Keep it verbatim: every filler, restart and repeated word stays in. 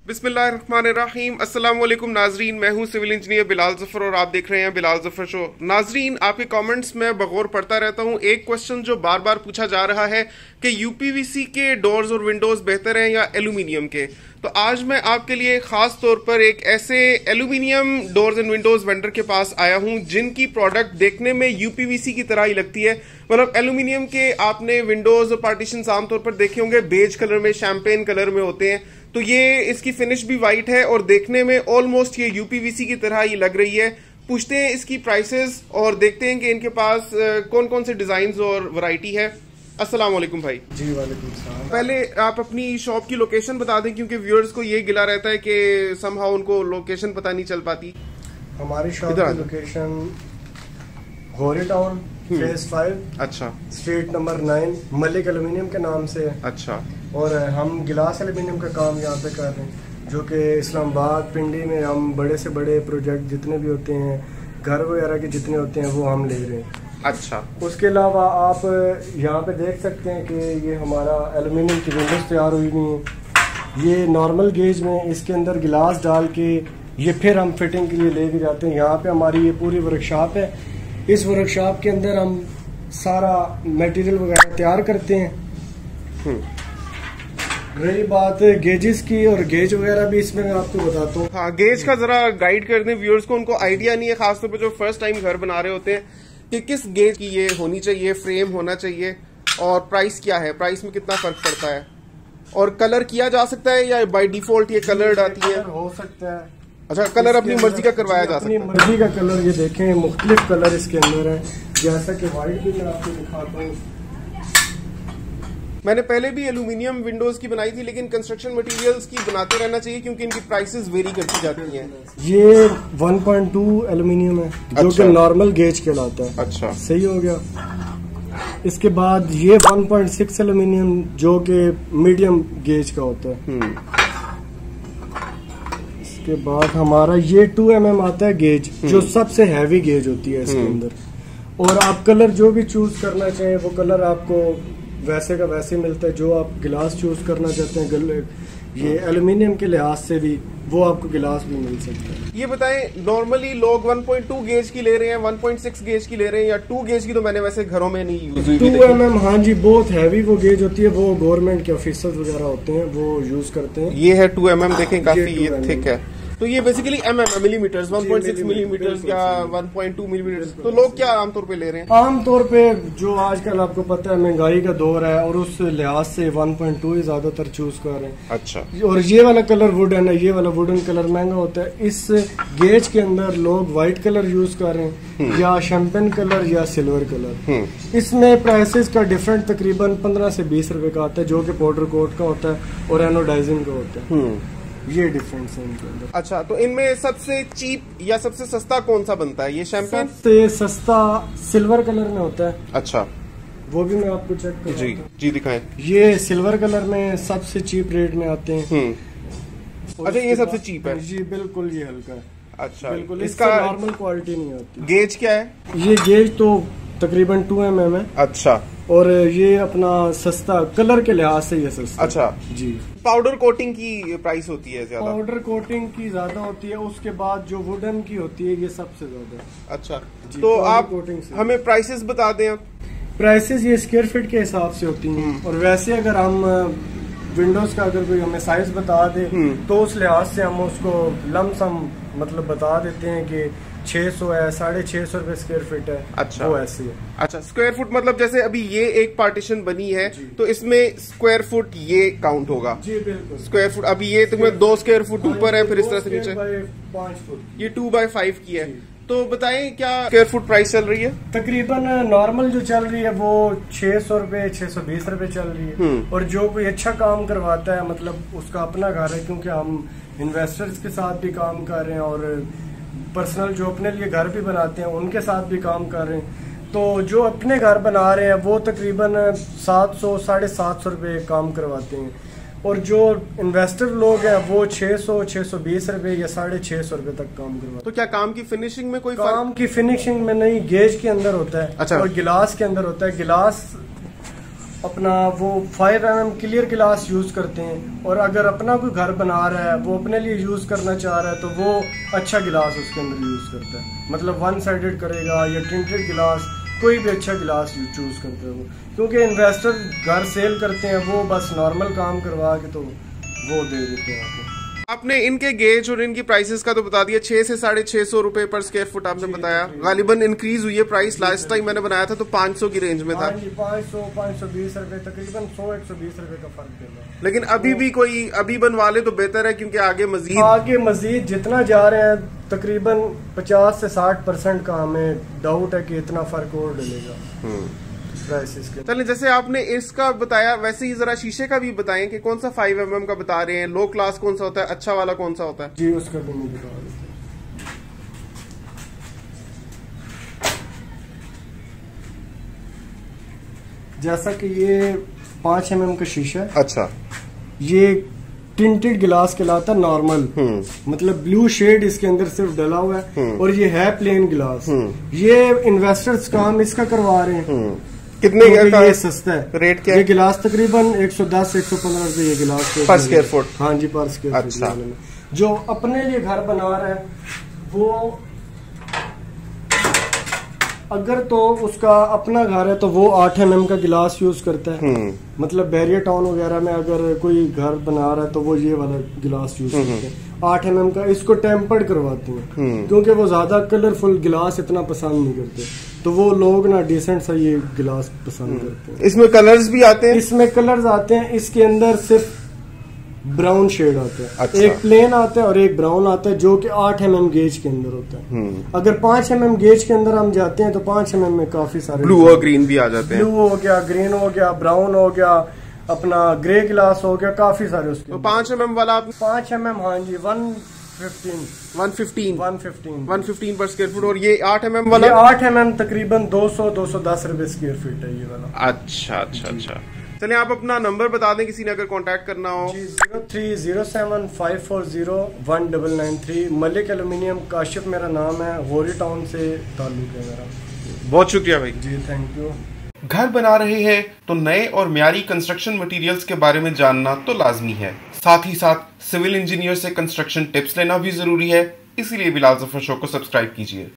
बिस्मिल्लाहिर्रहमानिर्रहीम। अस्सलाम वालेकुम नाजरीन, मैं हूं सिविल इंजीनियर बिलाल ज़फ़र और आप देख रहे हैं बिलाल ज़फ़र शो। नाजरीन, आपके कमेंट्स में बगौर पढ़ता रहता हूं। एक क्वेश्चन जो बार बार पूछा जा रहा है कि यूपीवीसी के डोर्स और विंडोज़ बेहतर हैं या एल्यूमिनियम के। तो आज मैं आपके लिए ख़ास तौर पर एक ऐसे aluminium doors and windows vendor के पास आया हूं जिनकी प्रोडक्ट देखने में यूपीवीसी की तरह ही लगती है। मतलब एल्यूमिनियम के आपने विंडोज़ और पार्टीशंस आमतौर पर देखे होंगे बेज कलर में, शैम्पेन कलर में होते हैं। तो ये इसकी फिनिश भी वाइट है और देखने में ऑलमोस्ट ये यूपीवीसी की तरह ही लग रही है। पूछते हैं इसकी प्राइसेस और देखते हैं कि इनके पास कौन कौन से डिजाइन और वैरायटी है। अस्सलाम वालेकुम भाई। जी वालेकुम सलाम। पहले आप अपनी शॉप की लोकेशन बता दें क्योंकि व्यूअर्स को ये गिला रहता है कि समहाउ उनको लोकेशन पता नहीं चल पाती। हमारी शॉप की लोकेशन होरी टाउन फेज फाइव, अच्छा, street number nine, Malik aluminium के नाम से। अच्छा। और हम गिलास एल्यूमिनियम का काम यहाँ पे कर रहे हैं जो कि इस्लामाबाद पिंडी में हम बड़े से बड़े प्रोजेक्ट जितने भी होते हैं, घर वगैरह के जितने होते हैं वो हम ले रहे हैं। अच्छा। उसके अलावा आप यहाँ पे देख सकते हैं कि ये हमारा एल्यूमिनियम की विंडोज तैयार हुई हुई हैं। ये नॉर्मल गेज में इसके अंदर गिलास डाल के ये फिर हम फिटिंग के लिए लेके जाते हैं। यहाँ पे हमारी ये पूरी वर्कशॉप है। इस वर्कशॉप के अंदर हम सारा मटेरियल वगैरह तैयार करते हैं। रही बात गेजेस की, और गेज वगैरह भी इसमें मैं आपको बताता हूँ। हाँ, गेज का जरा गाइड कर दें व्यूअर्स को, उनको आइडिया नहीं है, खासतौर पर जो फर्स्ट टाइम घर बना रहे होते हैं, कि किस गेज की ये होनी चाहिए, फ्रेम होना चाहिए और प्राइस क्या है, प्राइस में कितना फर्क पड़ता है, और कलर किया जा सकता है या बाय डिफॉल्ट ये कलर आती है? हो सकता है। अच्छा, कलर अपनी मर्जी का करवाया जा सकता है। अपनी मर्जी का कलर, ये देखें मुख्तलिफ कलर इसके अंदर है, जैसा कि व्हाइट भी मैं आपको दिखाता हूँ। मैंने पहले भी एल्यूमिनियम विंडोज की बनाई थी, लेकिन कंस्ट्रक्शन मटेरियल्स की बनाते रहना चाहिए क्योंकि इनकी प्राइसेस वेरी करती जाती हैं। ये वन पॉइंट टू एल्यूमिनियम है जो अच्छा। कि नॉर्मल गेज कहलाता है। अच्छा, सही हो गया। इसके बाद ये वन पॉइंट सिक्स एल्यूमिनियम जो कि मीडियम गेज का होता है। इसके बाद हमारा ये टू एम एम आता है गेज, जो सबसे हैवी गेज होती है इसके अंदर। और आप कलर जो भी चूज करना चाहें वो कलर आपको वैसे का वैसे मिलता है। जो आप गिलास चूज करना चाहते हैं ये एल्यूमिनियम के लिहाज से भी, वो आपको गिलास भी मिल सकता है। ये बताएं, नॉर्मली लोग वन पॉइंट टू गेज की ले रहे हैं, वन पॉइंट सिक्स गेज की ले रहे हैं, या टू गेज की तो मैंने वैसे घरों में नहीं यूज हुई। टू एम एम, हाँ जी, बहुत हैवी वो गेज होती है। वो गवर्नमेंट के ऑफिसर्स वगैरह होते हैं वो यूज करते हैं। ये है टू एम एम, देखें काफी ये थिक है। तो ये basically M M millimetres, one point six millimetres या वन पॉइंट टू मिलीमीटर्स। तो लोग क्या आमतौर पे ले रहे हैं? आमतौर पे जो आजकल आपको पता है महंगाई का दौर है और उस लिहाज से वन पॉइंट टू ही ज्यादातर चूज कर रहे हैं। अच्छा। और ये वाला कलर वुडन है, ये वाला वुडन कलर महंगा होता है। इस गेज के अंदर लोग व्हाइट कलर यूज कर रहे हैं या शैम्पेन कलर या सिल्वर कलर। इसमें प्राइसेस का डिफरेंट तकरीबन पंद्रह से बीस रुपए का आता है, जो कि पाउडर कोट का होता है और एनोडाइजिंग का होता है। ये डिफरेंस है इनके अंदर। अच्छा, तो इनमें सबसे चीप या सबसे सस्ता कौन सा बनता है? ये शैम्पेन सबसे सस्ता सिल्वर कलर में होता है। अच्छा, वो भी मैं आपको चेक कर जी जी दिखाएं। ये सिल्वर कलर में सबसे चीप रेट में आते हैं। अच्छा, ये सबसे चीप है? जी बिल्कुल, ये हल्का है। अच्छा, बिल्कुल, इसका नॉर्मल क्वालिटी नहीं होती। गेज क्या है? ये गेज तो तकरीबन टू एम एम है। अच्छा। और ये अपना सस्ता कलर के लिहाज से ये सस्ता। अच्छा जी। पाउडर कोटिंग की प्राइस होती है ज्यादा? पाउडर कोटिंग की ज्यादा होती है, उसके बाद जो वुडन की होती है ये सबसे ज्यादा। अच्छा, तो आप हमें प्राइसेस बता दें। आप प्राइसेस ये स्क्वायर फीट के हिसाब से होती हैं, और वैसे अगर हम विंडोज का अगर कोई हमें साइज बता दे तो उस लिहाज से हम उसको लमसम मतलब बता देते हैं कि छह सौ है, साढ़े छह सौ रुपए स्क्वायर फीट है। अच्छा, वो ऐसे है। अच्छा, स्क्वायर फुट मतलब जैसे अभी ये एक पार्टीशन बनी है तो इसमें स्क्वायर फुट ये काउंट होगा? जी बिल्कुल। स्क्वायर फुट अभी ये तुम्हें दो स्क्वायर फुट ऊपर है, फिर इस तरह से नीचे पाँच फुट, ये टू बाई फाइव की है। तो बताएं क्या स्क्वायर फुट प्राइस चल रही है? तकरीबन नॉर्मल जो चल रही है वो छह सौ रुपए छह सौ बीस रुपए चल रही है। और जो कोई अच्छा काम करवाता है, मतलब उसका अपना घर है, क्योंकि हम इन्वेस्टर्स के साथ भी काम कर रहे हैं और पर्सनल जो अपने लिए घर भी बनाते हैं उनके साथ भी काम कर रहे हैं। तो जो अपने घर बना रहे हैं वो तकरीबन सात सौ साढ़े सात सौ रुपये काम करवाते हैं, और जो इन्वेस्टर लोग हैं वो छह सौ छह सौ बीस रुपये या साढ़े छह सौ रुपये तक काम करवाते हैं। तो क्या काम की फिनिशिंग में कोई काम की फिनिशिंग में नहीं, गेज के अंदर होता है। अच्छा। और गिलास के अंदर होता है। गिलास अपना वो फाइव एम एम क्लियर गिलास यूज़ करते हैं, और अगर अपना कोई घर बना रहा है वो अपने लिए यूज़ करना चाह रहा है तो वो अच्छा गिलास उसके अंदर यूज़ करता है, मतलब वन साइडेड करेगा या टिंटेड गिलास, कोई भी अच्छा गिलास चूज़ करते हैं वो। क्योंकि इन्वेस्टर घर सेल करते हैं, वो बस नॉर्मल काम करवा के तो वो दे देते हैं आपको। आपने इनके गेज और इनकी प्राइसेस का तो बता दिया, छह से साढ़े छह सौ रुपए पर स्क्वायर फुट आपने बताया। गालिबन इंक्रीज हुई है प्राइस, लास्ट टाइम मैंने बनाया था तो पाँच सौ की रेंज में था। पाँच सौ पाँच सौ बीस रुपए तकरीबन सौ एक सौ बीस रुपए का फर्क देगा। लेकिन अभी भी कोई अभी बनवा ले तो बेहतर है, क्योंकि आगे मजीद आगे मजीद जितना जा रहे हैं तकरीबन पचास से साठ परसेंट का हमें डाउट है कि इतना फर्क और डलेगा प्राइसेस के। चलिए, जैसे आपने इसका बताया वैसे ही जरा शीशे का भी बताएं कि कौन सा फाइव एम एम का बता रहे हैं, लो क्लास कौन सा होता है, अच्छा वाला कौन सा होता है? जी उसका भी नहीं बता रहे। जैसा कि ये पाँच एम एम का शीशा है। अच्छा, ये टिंटेड गिलास कहलाता है नॉर्मल, मतलब ब्लू शेड इसके अंदर सिर्फ डला हुआ है, और ये है प्लेन गिलास। ये इन्वेस्टर्स काम इसका करवा रहे हैं। कितने का ये सस्ता है? रेट क्या है? ये गिलास तकरीबन एक सौ दस एक सौ पंद्रह रुपए ये गिलास पर स्क्वायर फुट। हाँ जी, पर स्क्वायर फुट। अच्छा, जो अपने लिए घर बना रहा है वो अगर तो उसका अपना घर है तो वो आठ एम एम का गिलास यूज करता है, मतलब बैरियर टाउन वगैरह में अगर कोई घर बना रहा है तो वो ये वाला गिलास यूज करते हैं आठ एम एम का। इसको टेम्पर्ड करवाते हैं क्योंकि वो ज्यादा कलरफुल गिलास इतना पसंद नहीं करते, तो वो लोग ना डिसेंट सा ये गिलास पसंद करते हैं। इसमें कलर्स भी आते हैं? इसमें कलर्स आते हैं, इसके अंदर सिर्फ ब्राउन शेड आता है। अच्छा। एक प्लेन आता है और एक ब्राउन आता है जो कि आठ एम एम गेज के अंदर होता है। अगर पाँच एम एम गेज के अंदर हम जाते हैं तो पाँच एम एम में काफी सारे ब्लू और ग्रीन भी आ जाते हैं। ब्लू हो गया, ग्रीन हो गया, ब्राउन हो गया, अपना ग्रे गिलास हो गया, काफी सारे उसके। तो पाँच एम एम वाला आप पाँच एम एम हाँ जी one fifteen one fifteen one fifteen one fifteen पर स्क्वायर फुट। और ये आठ एम एम वाला? ये आठ एम एम तकरीबन दो सौ दो सौ दस रुपए स्क्वायर फीट है ये वाला। अच्छा अच्छा अच्छा। चलिए, आप अपना नंबर बता दें किसी ने अगर कांटेक्ट करना हो। Zero three zero seven five four zero one double nine three. Malik aluminium, Kashif मेरा नाम है, होरी टाउन से ताल्लुक है मेरा। बहुत शुक्रिया भाई। जी थैंक यू। घर बना रहे हैं तो नए और म्यारी कंस्ट्रक्शन मटेरियल्स के बारे में जानना तो लाजमी है, साथ ही साथ सिविल इंजीनियर से कंस्ट्रक्शन टिप्स लेना भी जरूरी है। इसीलिए बिलाल जफर शो को सब्सक्राइब कीजिए।